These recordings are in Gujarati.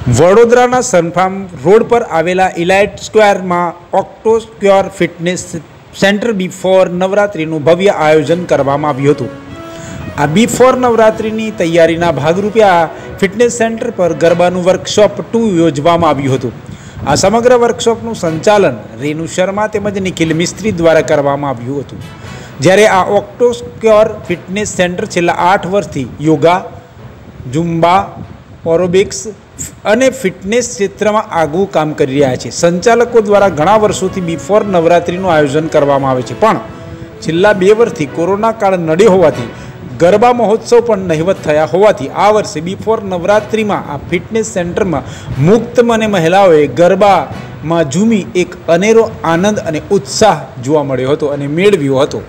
વડોદરાના સનફાર્મ રોડ પર આવેલા ઇલાઇટ સ્ક્વેરમાં ઓક્ટોસ્ક્યોર ફિટનેસ સેન્ટર બિફોર નવરાત્રિનું ભવ્ય આયોજન કરવામાં આવ્યું હતું। આ બિફોર નવરાત્રિની તૈયારીના ભાગરૂપે આ ફિટનેસ સેન્ટર પર ગરબાનું વર્કશોપ 2 યોજવામાં આવ્યું હતું। આ સમગ્ર વર્કશોપનું સંચાલન રેનુ શર્મા તેમજ નિખિલ મિસ્ત્રી દ્વારા કરવામાં આવ્યું હતું। જ્યારે આ ઓક્ટોસ્ક્યોર ફિટનેસ સેન્ટર છેલ્લા 8 વર્ષથી યોગા, ઝુમ્બા, ઓરોબિક્સ અને ફિટનેસ ક્ષેત્રમાં આગવું કામ કરી રહ્યા છે। સંચાલકો દ્વારા ઘણા વર્ષોથી બિફોર નવરાત્રિનું આયોજન કરવામાં આવે છે, પણ છેલ્લા 2 વર્ષથી કોરોના કાળ નડ્યો હોવાથી ગરબા મહોત્સવ પણ નહિવત થયા હોવાથી આ વર્ષે બિફોર નવરાત્રિમાં આ ફિટનેસ સેન્ટરમાં મુક્ત મને મહિલાઓએ ગરબામાં ઝૂમી એક અનેરો આનંદ અને ઉત્સાહ જોવા મળ્યો હતો અને મેળવ્યો હતો।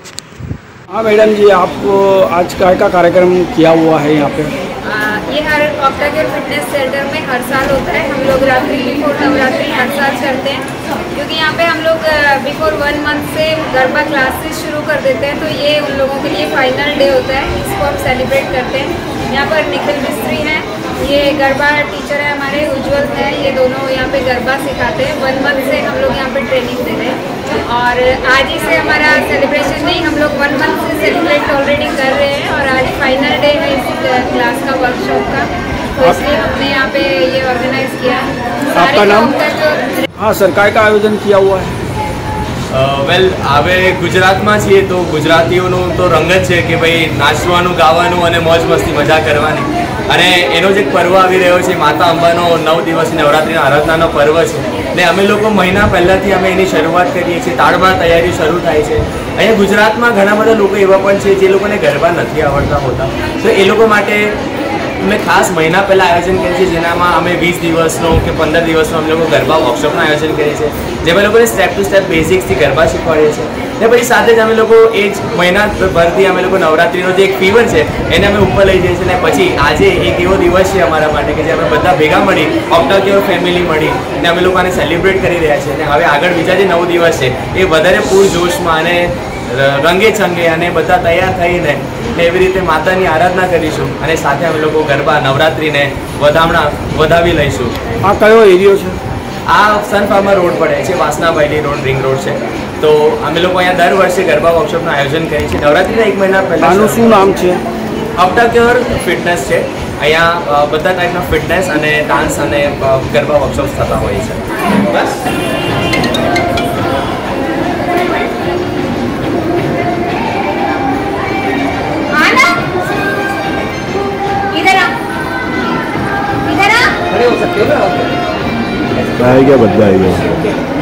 हाँ मैडम जी, आप आज का कार्यक्रम किया हुआ है यहाँ पे? ये हर ऑक्टाकेयर फिटनेस सेंटर में हर साल होता है। हम लोग रात्रि बिफोर नवरात्रि हर साल करते हैं, क्योंकि यहाँ पे हम लोग बिफोर 1 मंथ से गरबा क्लासेस शुरू कर देते हैं। तो ये उन लोगों के लिए फाइनल डे होता है, इसको हम सेलिब्रेट करते हैं। यहाँ पर निखिल मिस्त्री हैं, ये गरबा टीचर है हमारे, उज्जवल है, ये दोनों यहाँ पे गरबा सिखाते हैं। 1 मंथ से हम लोग यहाँ पे ट्रेनिंग दे रहे हैं और आज ही से हमारा सेलिब्रेशन नहीं, हम लोग 1 मंथ से सेलिब्रेट ऑलरेडी कर रहे हैं और आज फाइनल डे है इस क्लास का, वर्कशॉप का, तो इसलिए हमने यहाँ पे ये ऑर्गेनाइज किया है। आपका नाम? हाँ सर, काय का आयोजन किया हुआ है? વેલ હવે ગુજરાતમાં છીએ તો ગુજરાતીઓનું તો રંગ જ છે કે ભાઈ નાચવાનું, ગાવાનું અને મોજ મસ્તી મજા કરવાની, અને એનો જ એક પર્વ આવી રહ્યો છે, માતા અંબાનો 9 દિવસની નવરાત્રિના આરાધનાનો પર્વ છે ને અમે લોકો મહિના પહેલાંથી અમે એની શરૂઆત કરીએ છીએ। તાળમાં તૈયારી શરૂ થાય છે। અહીંયા ગુજરાતમાં ઘણા બધા લોકો એવા પણ છે જે લોકોને ગરબા નથી આવડતા હોતા, તો એ લોકો માટે અમે ખાસ મહિના પહેલાં આયોજન કરીએ છીએ, જેનામાં અમે 20 દિવસનો કે 15 દિવસનો અમે લોકો ગરબા વર્કશોપનું આયોજન કરીએ છીએ, જેમાં લોકોને સ્ટેપ ટુ સ્ટેપ બેઝિક્સથી ગરબા શીખવાડીએ છીએ ને પછી સાથે જ અમે લોકો એ જ મહિના ભરથી અમે લોકો નવરાત્રિનો જે એક ફીવર છે એને અમે ઉપર લઈ જઈએ છીએ। ને પછી આજે એક એવો દિવસ છે અમારા માટે કે જે અમે બધા ભેગા મળી, ઓક્ટાકેયર ફેમિલી મળી ને અમે લોકો આને સેલિબ્રેટ કરી રહ્યા છીએ। અને હવે આગળ બીજા જે 9 દિવસ છે એ વધારે પૂરજોશમાં અને રંગે ચંગે અને બધા તૈયાર થઈને એવી રીતે માતાની આરાધના કરીશું અને સાથે અમે લોકો ગરબા નવરાત્રિને વધાવી લઈશું। આ કયો એરિયો છે? આ સનફાર્મર રોડ પડે છે, વાસનાભાઈલી રોડ, રિંગ રોડ છે। તો અમે લોકો અહીંયા દર વર્ષે ગરબા વર્કશોપનું આયોજન કરીએ છીએ। નવરાત્રિના 1 મહિના પહેલાં આનું શું નામ છે? ઓક્ટાકેયર ફિટનેસ છે। અહીંયા બધા ટાઈપના ફિટનેસ અને ડાન્સ અને ગરબા વર્કશોપ થતા હોય છે। બસ आ गया, बदला आ गया।